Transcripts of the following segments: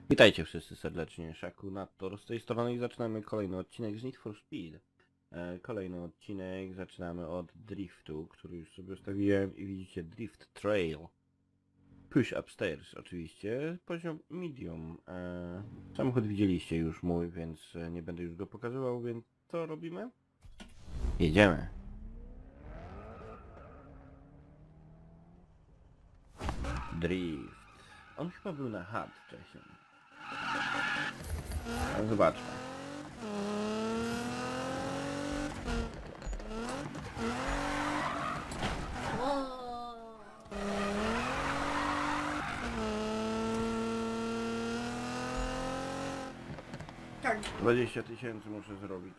Witajcie wszyscy serdecznie, Shakunator z tej strony i zaczynamy kolejny odcinek z Need for Speed. Kolejny odcinek zaczynamy od driftu, który już sobie ustawiłem i widzicie Drift Trail. Push upstairs oczywiście, poziom medium. Samochód widzieliście już mój, więc nie będę już go pokazywał, więc co robimy? Jedziemy. Drift. On chyba był na hard wcześniej. No, zobaczmy. Turn. 20 000 muszę zrobić.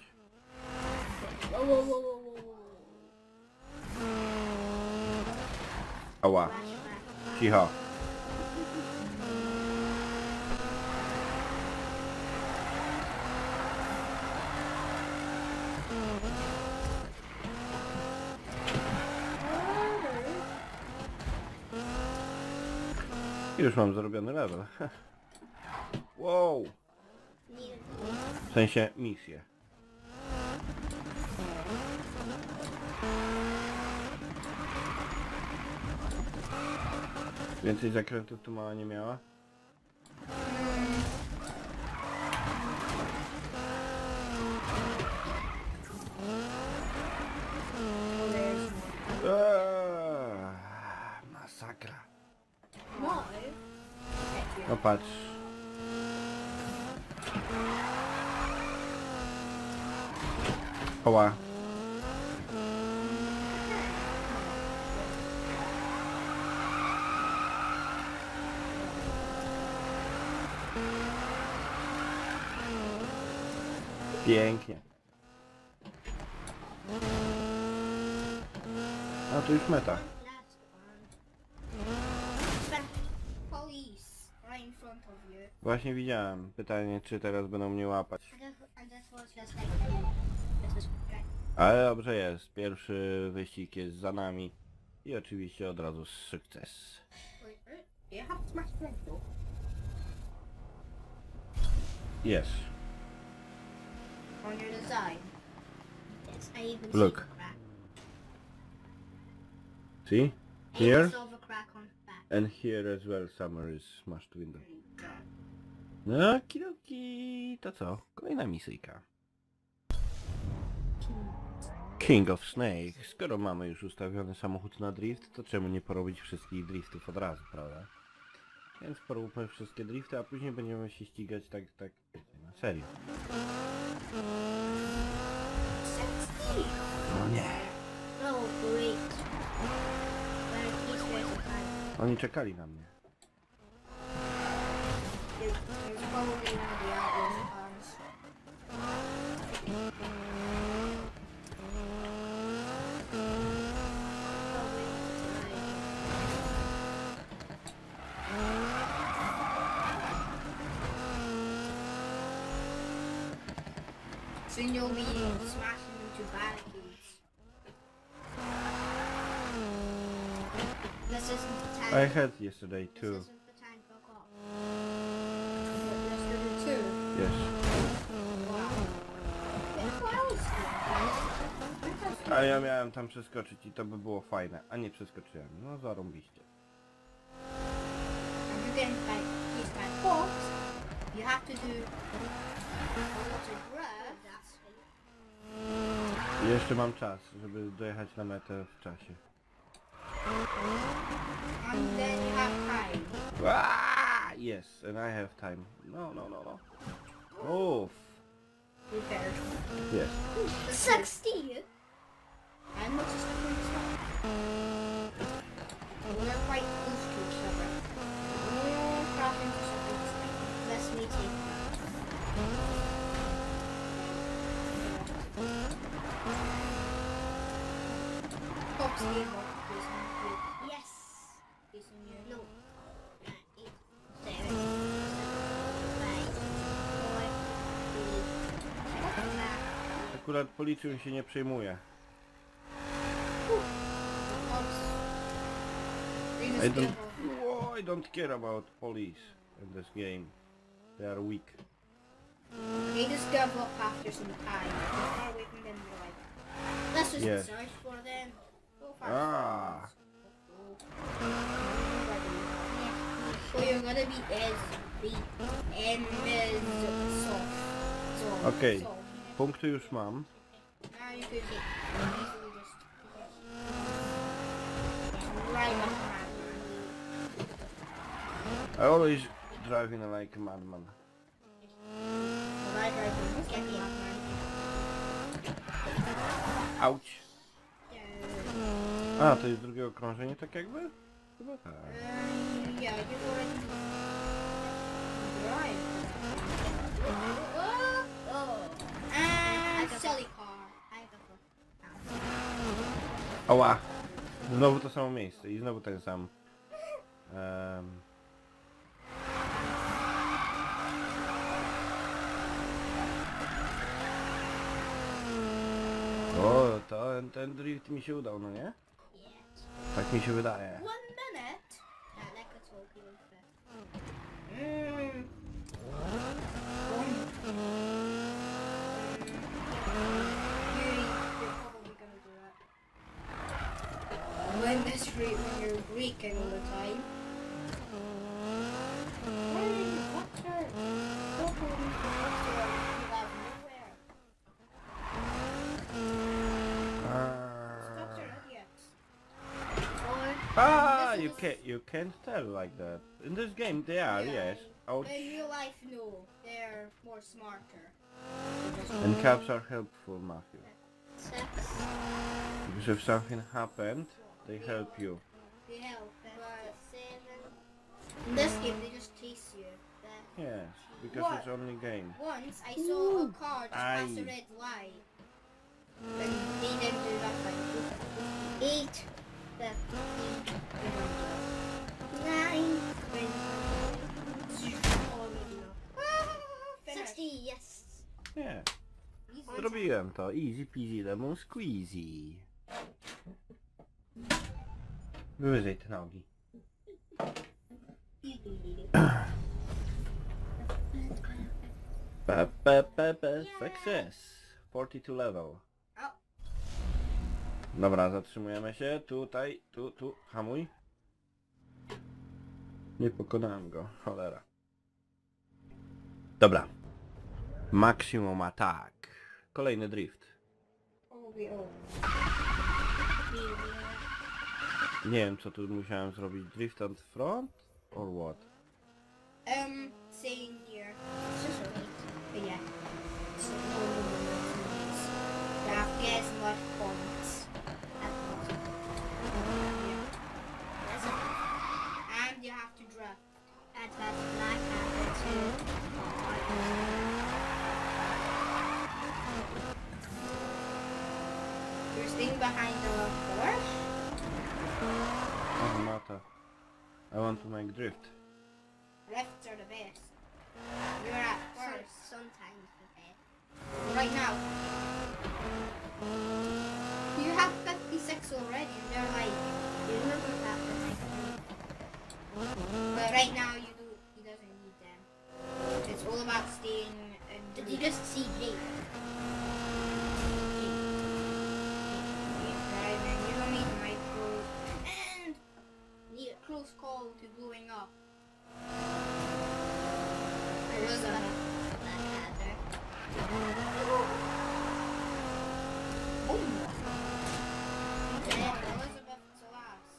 Ała. Cicho. Już mam zrobiony level. Wow. W sensie misję. Więcej zakrętów tu mała nie miała? Masakra. No. No patrz. Oła. Pięknie. A tu już meta. Police right in front of you. Właśnie widziałem. Pytanie, czy teraz będą mnie łapać. And this was just like this was right. Ale dobrze jest. Pierwszy wyścig jest za nami. I oczywiście od razu sukces. Wait, you have to smash the door. Yes. On your design. Yes, I even Look. see the crack. See? I Here? even saw the crack on the back. And here as well summer is smashed window. No, kidoki. To co? Kolejna misyjka. King of Snake. Skoro mamy już ustawiony samochód na drift, to czemu nie porobić wszystkich driftów od razu, prawda? Więc poróbmy wszystkie drifty, a później będziemy się ścigać tak, na serio. No nie. No, wait. Where is the Oni czekali na mnie. There's probably one of the outlaws cars. Soon you'll be smashing into barricades. This isn't the time. I had yesterday This too. isn't the time to go. Yesterday too. Yes. Wow. What else? A ja miałem tam przeskoczyć i to by było fajne, a nie przeskoczyłem. No zarąbiście. You can like these kind of box. You have to do a lot of breath. Jeszcze mam czas, żeby dojechać na metę w czasie. And then you have time. Ah, yes, and I have time. No. Oof. Prepared. Yes. 60. I'm not just going to stop. We're quite close to each other. We'll crash into something. Let's meet you. Fox game of yes. No. 8, 7, 6, 5, 4, 3, 2. Akurat policzył się nie przejmuje. I don't care about police in this game. They are weak. They just give up after some time. They're far away from them. They're like, let's just Yes. search for them. Go Ah. So you're gonna be Okej. Punkty już mam. Now you could get easily just right up I always driving like a madman. Auć. A, to jest drugie okrążenie tak jakby? Chyba tak. Yeah, you've already drive. And silly car. Ała! Znowu to samo miejsce i znowu ten sam. O, ten drift mi się udał, no nie? Yes. Tak mi się wydaje. 1 minute. That could talk you You're probably gonna do that. When you're breaking all the time. Ah, you can't tell like that. In this game they are, yes. Ouch. In real life, no. They're more smarter. And caps are helpful, Matthew. Because if something happened, they help you. They help, but in this game they just chase you. Yes, because What? it's only game. Once I saw a car just pass a Aye. red light. And they didn't do nothing. 8, 15, 9, 60, yes. Nie, Easy. zrobiłem to. Easy peasy lemon squeezy. Wyżej te nogi. Success. 42 level. O. Dobra, zatrzymujemy się. Tutaj, tu. Hamuj. Nie pokonałem go. Cholera. Dobra. Maximum attack. Kolejny drift. Nie wiem co tu musiałem zrobić. Drift on front? Or what? Saying here. It's just right. But yeah. So, you have to get as much points as possible. Yeah. That's it. And you have to drift. And that's black apple too. You're staying behind the Porsche? Doesn't matter. I want to make drift. Drifts are the best. You're at first. Sometimes the best. Right now. You have 56 already and they're like, you remember that but right now he doesn't need them. It's all about staying in. Did you just see Jake? Driving, you don't need micros and need a close call to blowing up. There was a black adder. Boom! Yeah, Elizabeth to last.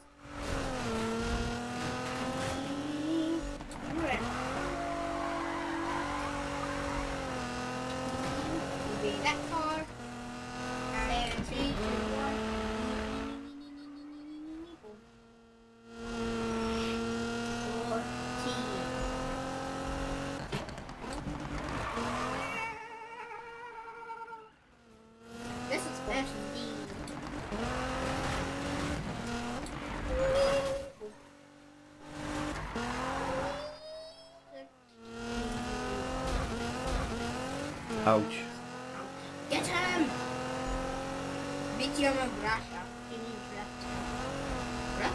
That car. And 3, 2, 1. This is special indeed. Ouch. Get him! Beat him with Russia. He needs left.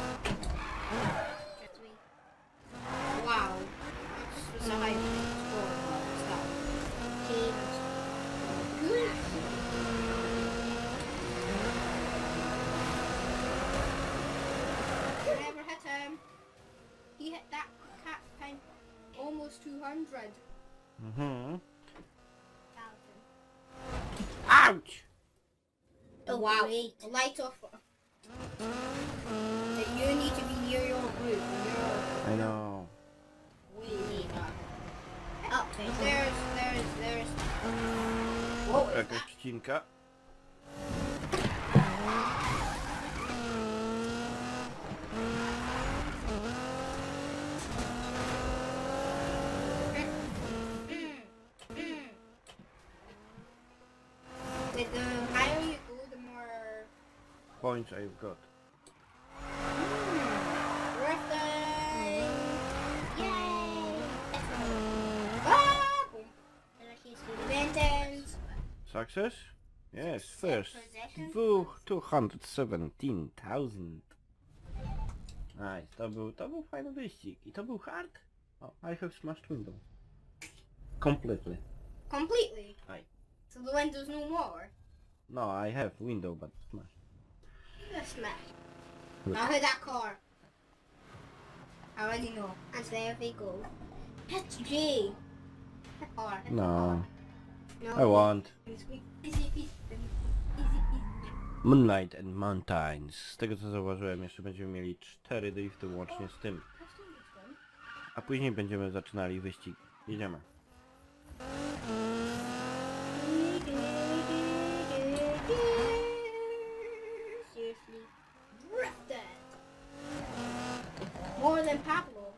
Wow. This was a high score. we hit that cap time almost 200. Mhm. 1,000. Ouch! Oh wow! Great. Light off. You need to be near your group. I know. Oh, there's. Whoa, is Jakaś that? przecinka. With the higher you go, the more. Points I've got. Birthday! Yay! Ah! Boom. Sentence. Success? Yes, Success first. possession. 217,000. Nice, to był fajny wyścig. I to był hard? Oh, I have smashed window. Completely. Completely. Aye. So the window's no more. No, I have window, but smashed. Just smash. Good. Now hit that car. I already know. And there we go. Hit G. Hit R. Hit No, No. I want. Easy peasy. Easy peasy. Moonlight and Mountains. Z tego co zauważyłem, jeszcze będziemy mieli 4 drifty łącznie z tym. A później będziemy zaczynali wyścig. Jedziemy. Seriously. Drifted. More than Pablo.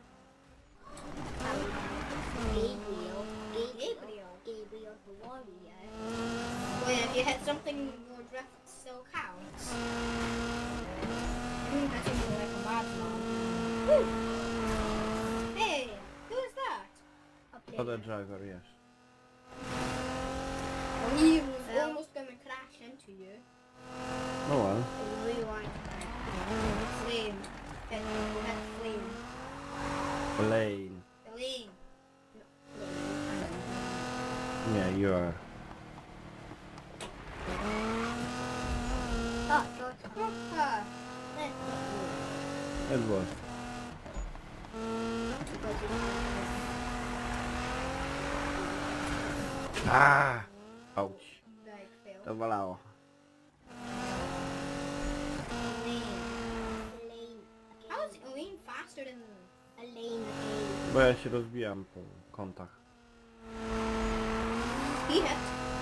Gabriel the warrior. Well, if you hit something, your drift still counts. That's even like a mad one. Hey, who is that? Other driver, yes. Well, he was almost gonna crash into you. Oh well. Rewind. Flame. Hit flame. Lane. Flame. Yeah, you are. Oh, George. It was. Ah! Ouch. To bolało. How is Elaine faster than Elaine? Bo ja się rozbijam po kątach. He hit.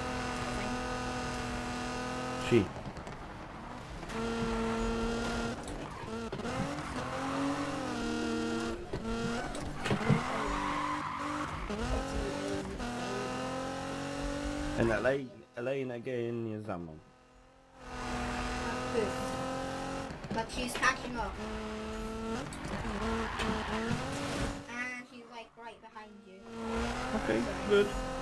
She. And Elaine again jest za mną. Good. But she's catching up. And she's like right behind you. Okay, good.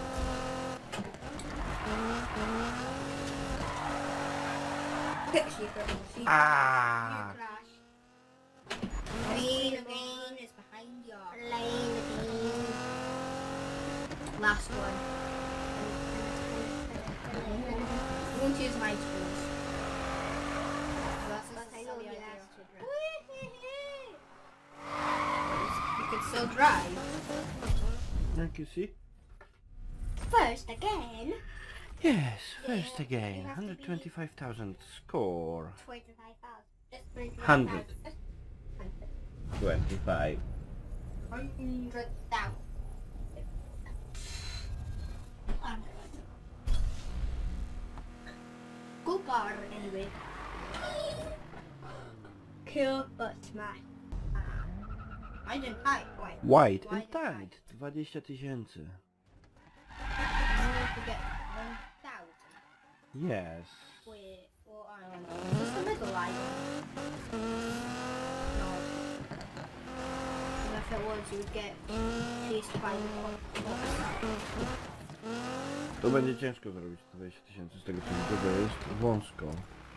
She Ah! you crash. Elaine again is behind you. Elaine again. Last one. Won't use my tools. That's I know you asked to drive. You could still drive. Like you see? First again. Yes, first again. 125,000 score. 25,000. 100. 25. 100,000. Good car anyway. Cool but smash. I didn't type. Wait. White Why and did I? tight. 20,000. To get 1,000. Yes. Wait, what island? Is this the middle island? No. And if it was, you would get chased by the fox. To będzie ciężko zrobić 20,000 z tego co widzę, bo jest wąsko.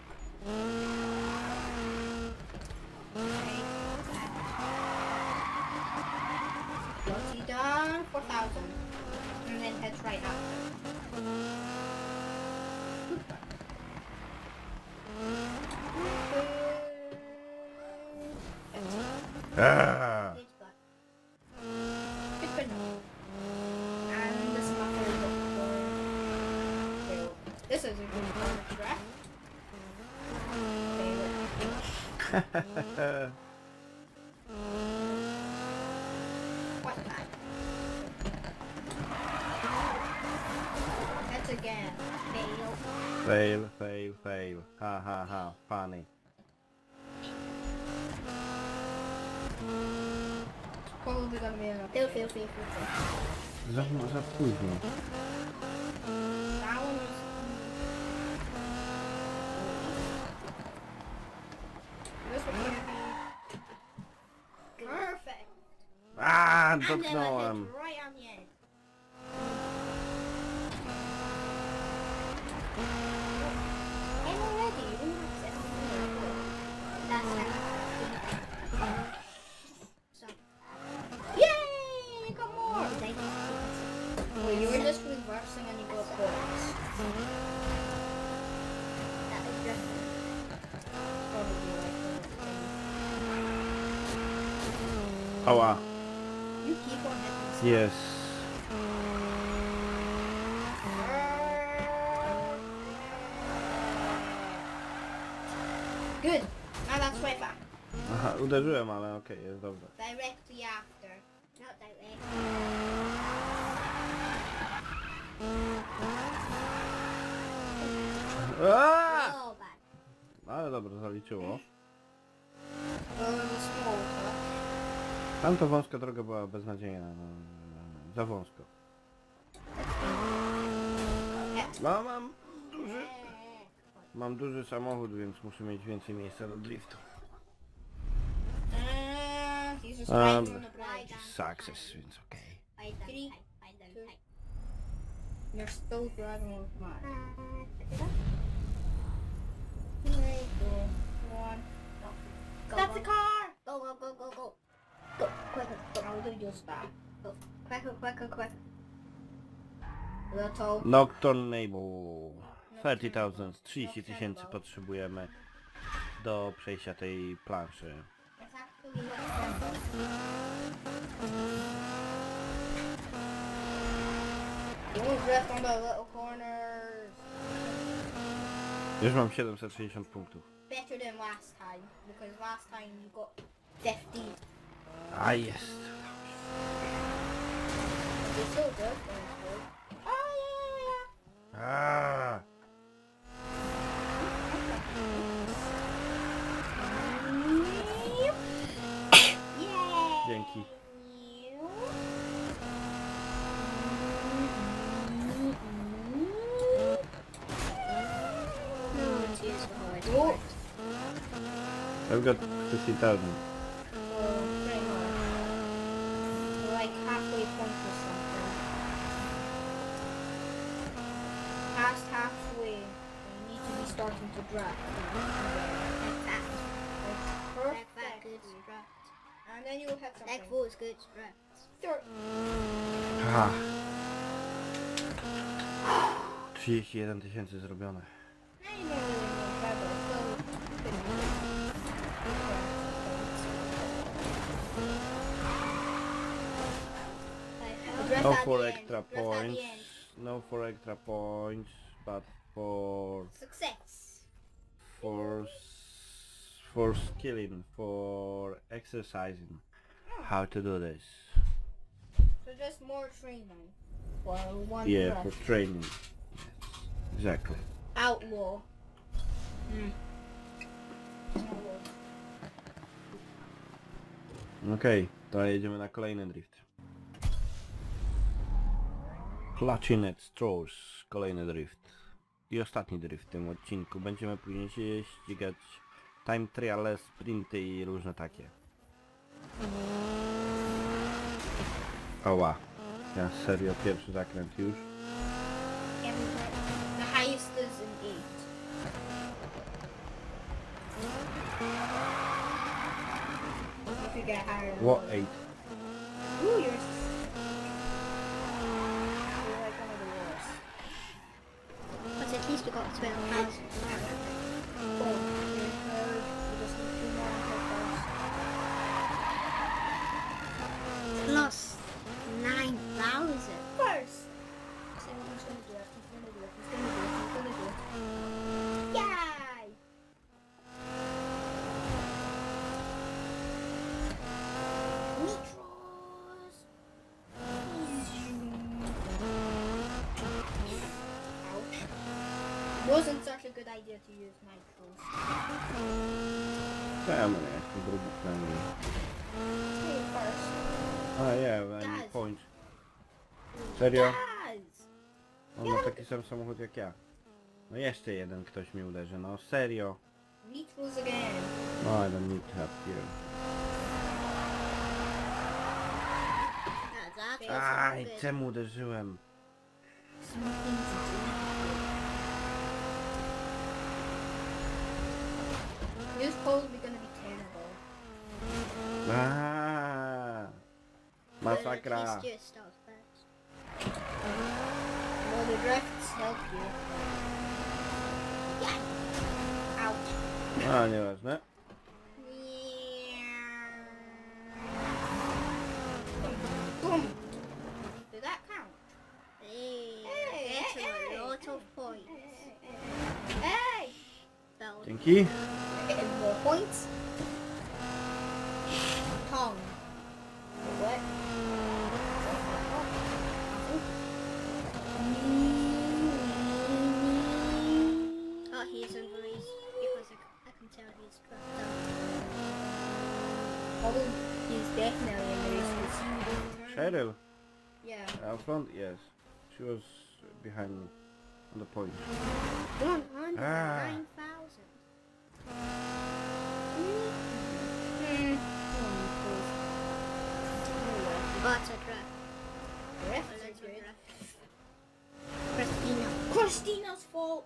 What's he done? 4,000. And then heads right up. Ah! is a good contract. What that? That's again. Fail. Fail. Ha. Funny. Probably gonna be enough. Fail. Za późno. That one was... This one's gonna be... Perfect! And then I Dotknąłem. hit right on the end. I'm already. You didn't have to That's so. Yay! I got more! Well, you were just reversing and you got points. That is just probably like Oh wow. you keep on hitting stuff. Yes. Good. Now that's way back. Aha, uderzyłem, ale okej, jest dobrze. Directly after. Not directly. Aaaa! Oh, bad. Ale dobrze, zaliczyło. Small touch. Tamta wąska droga była beznadziejna. No, za wąsko. No, mam duży samochód, więc muszę mieć więcej miejsca do driftu. He's just riding on the bridge. Success, więc okej. 3, 2. You're still driving with mine. 3, 2, 1. Stop the car! Go. Go, quicker. I'll do your stop. Go, quicker. Little. Nocturne Neighbor. 30,000, 30 tysięcy potrzebujemy do przejścia tej planszy. It's actually like you won't drift on the little corners. Już mam 760 punktów. Better than last time, because last time you got 50. A jest. You're so good, that's good. Oh yeah. Aaaa! Yay! Dzięki. Oh. I've got 50,000. Pretty much. We're like halfway point or something. Past halfway, you need to be starting to draft. Perfect. And then you'll have something. That was good draft. Aha. 31 tysięcy zrobione. No for extra points. No for extra points, but for Success. for skilling, for exercising how to do this. So just more training for one Yeah, draft. for training. Yes, exactly. Outlaw. Okej, to jedziemy na kolejny drift. Clutching at Straws, kolejny drift. I ostatni drift w tym odcinku. Będziemy później się ścigać time triale, sprinty i różne takie. Oła. Ja serio, pierwszy zakręt już. The highest is an 8. If you get higher than What that. 8? Ooh, you're like one of the worst. But at least we got 12,000. Oh, you're third. You just need 2 more and get Plus 9,000. first. See what he's gonna do. He's gonna do it. Wasn't such a good idea to use nitros. Czemu nie? Jest to drugi przynajmniej. Hey, first. A yeah, I need Guys. points. Serio? Guys! On ma taki sam samochód jak ja. No jeszcze jeden ktoś mi uderzy, no serio. Nitros again. No I don't need help here. That's actually Aj, good. czemu uderzyłem? This probably gonna be terrible. But at Masakra. least you start first. Well, the drifts help you. Yeah. Ouch. A, nieważne. Boom. Did that count? Hey, Hey, that's hey. a lot of points. Hey! Well, Dzięki. Getting more points. Tongue. What? oh, he's in the race because I can tell he's dropped out. Oh, he's definitely in the race with you. Cheryl. Yeah. Out front? Yes. She was behind me. On the point. 109,000. But a draft. Drift A is little good. draft. Christina. Christina's fault.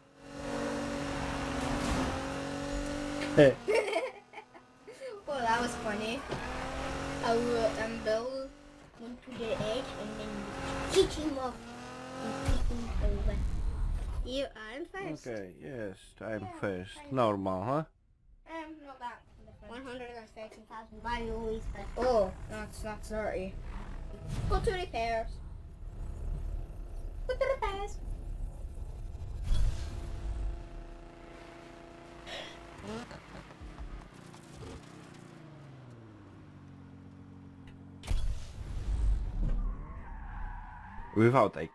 Well, that was funny. I will Bill went to the edge and then Kick him off and kick him over. You are in first. Okay, yes, I'm Yeah, first. thank Normal, huh? not that different. 130,000 by always first. Oh, that's 30. Go to repairs. Go to repairs. Without a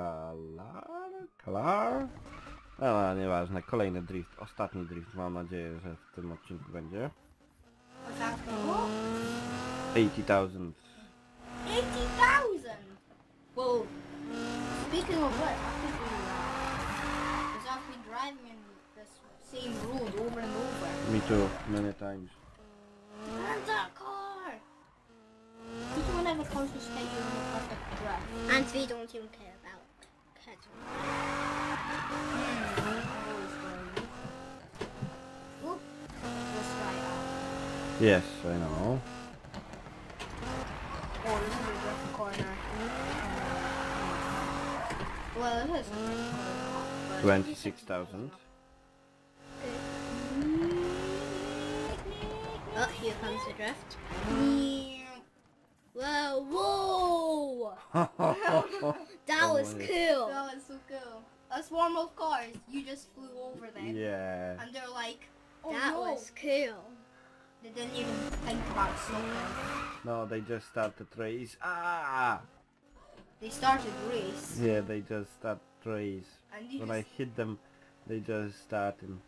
color? No, nieważne. Kolejny drift. Ostatni drift. Mam nadzieję, że w tym odcinku będzie. What's that for? 80,000. 80,000! Well, speaking of what, I think because I've been driving in this same road over and over. Me too, many times. And that car! You don't never comes to stay you on the perfect drive. And we don't even care about catching. Oop. This guy out. Yes, I know. Oh, this is a drift corner. Well, it is a drift corner. 26,000. Oh, here comes the drift. Whoa, Whoa! That Oh, was yeah. cool. that was so cool. A swarm of cars, you just flew over them. Yeah. And they're like, oh That no. was cool. They didn't even think about slowing. No, they just started race. Ah! They started race. Yeah, they just start race. And you When I hit them, they just started.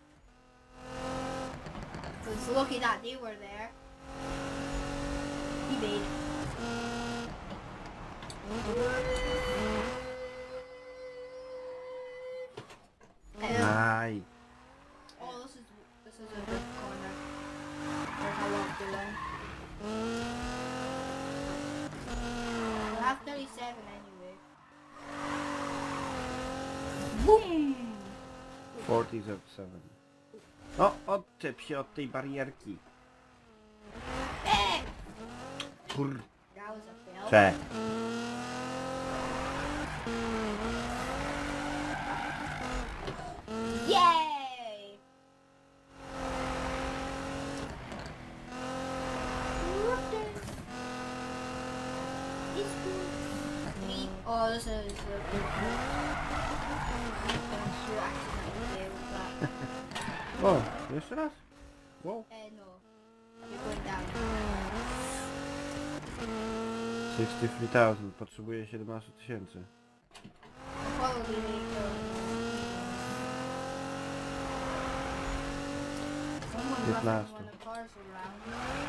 was lucky that they were there. He made. Aye. Oh, this is a good corner. There's a lot below. We'll have 37 anyway. Boom! 47. O, odczep się od tej barierki. Hey! Kur... That was a fail. Cze. Yay! Oh, this is a good O, jeszcze raz? Wow. No. You're going down. 63,000. Potrzebuję 17 000. Probably make 15. When the cars are around.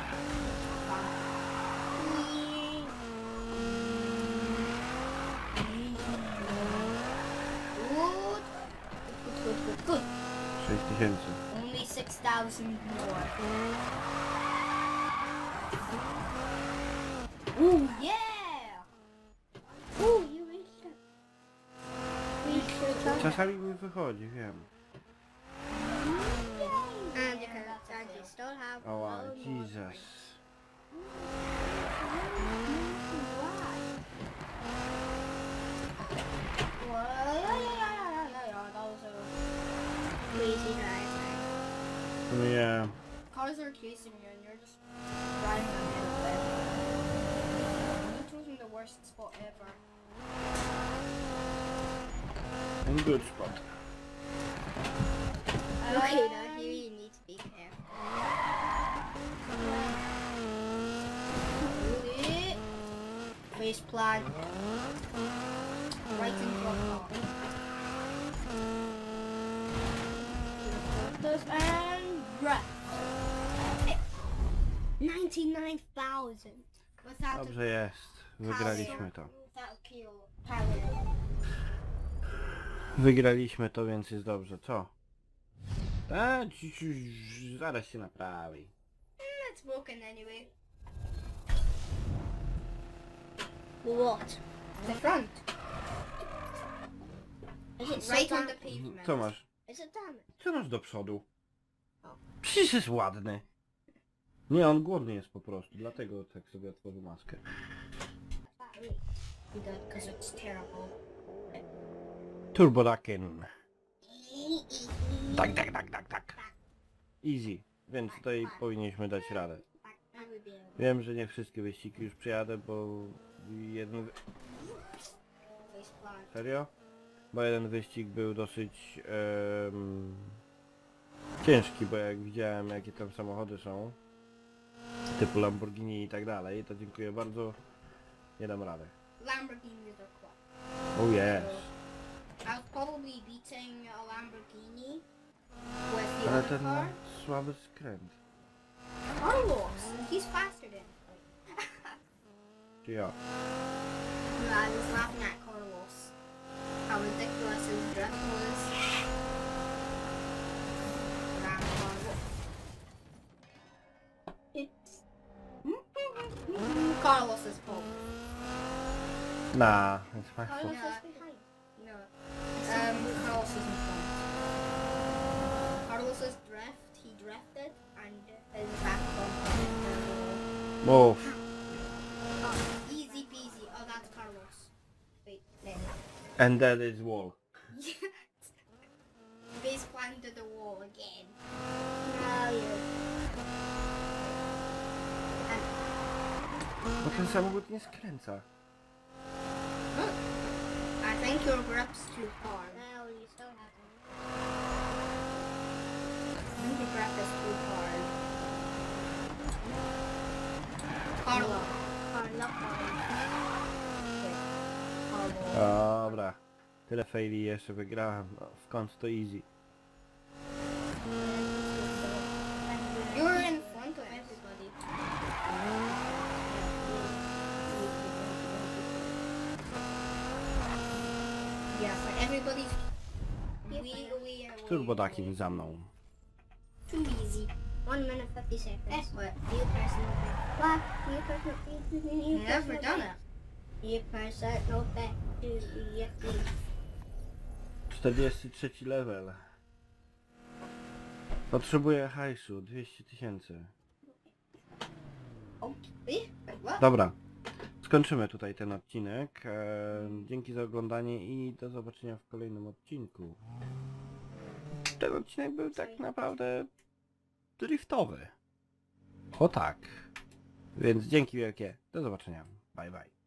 Good. Good. 6000. Only 6,000 more. Ooh, yeah! Ooh, you reached it. Reached the top. Czasami mi wychodzi, wiem. And you still have O, one more Jesus. drink. Crazy driver. Yeah. Cars are chasing you and you're just riding on the end of it. You chose me the worst spot ever. In good spot. Okay, now here you need to be careful. Really? Face plant. Right in front of and breath. 99,000. Without Dobrze jest. Wygraliśmy to. Without kill. Power. Wygraliśmy to, więc jest dobrze. Co? Zaraz się naprawi. It's broken anyway. What? The front. Is it Right so on the damaged? pavement. Co masz? Is it damaged? Co masz do przodu? O. Przecież jest ładny. Nie, on głodny jest po prostu, dlatego tak sobie otworzył maskę. Because it's terrible. Turbo Daken. Tak. Easy, więc tutaj powinniśmy dać radę. I would be able Wiem, że nie wszystkie wyścigi już przyjadę, bo jeden... Face plant. Serio? Bo jeden wyścig był dosyć ciężki, bo jak widziałem jakie tam samochody są, typu Lamborghini i tak dalej, to dziękuję bardzo, nie dam rady. Lamborghinis are cool. Oh yes. I'll probably beating a Lamborghini with the Ale other ten ma car. słaby skręt. Carlos, he's faster than me. Czy ja? No, I was laughing at Carlos. How ridiculous his drift was. Around Carlos. It's Carlos's fault. Nah, it's my Carlos fault. is behind. No. Carlos isn't fault. Carlos's drift, he drifted and his back bumper. Move. Oh, easy peasy. Oh, that's Carlos. Wait, no. And that is wall. Base planted the wall again. Now you. Bo ten samochód nie skręca. I think your grip's too hard. Now you still have it. I think your grip is too hard. Carlo. Carlo. Dobra. Tyle faili jeszcze wygrałem. No, w końcu to easy. You're in front of everybody. Yeah, but everybody's Turbo Daken za mną. too easy. 1 minute 50 seconds. What? You personal bet. What? You personal bet. Never done it. You personal bet. You 43 level. Potrzebuję hajsu, 200 000. Okay. What? Dobra, skończymy tutaj ten odcinek. Dzięki za oglądanie i do zobaczenia w kolejnym odcinku. Ten odcinek był tak naprawdę driftowy. O tak. Więc dzięki wielkie. Do zobaczenia. Bye bye.